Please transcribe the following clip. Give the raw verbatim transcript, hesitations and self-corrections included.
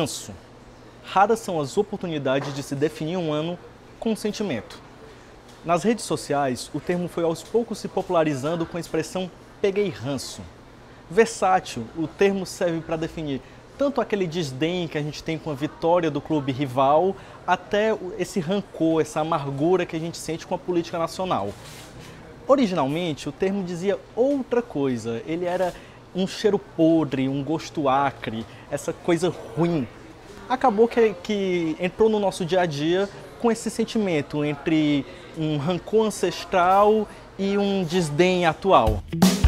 Ranço. Raras são as oportunidades de se definir um ano com sentimento. Nas redes sociais, o termo foi aos poucos se popularizando com a expressão "peguei ranço". Versátil, o termo serve para definir tanto aquele desdém que a gente tem com a vitória do clube rival, até esse rancor, essa amargura que a gente sente com a política nacional. Originalmente, o termo dizia outra coisa, ele era um cheiro podre, um gosto acre, essa coisa ruim. Acabou que, que entrou no nosso dia a dia com esse sentimento entre um rancor ancestral e um desdém atual.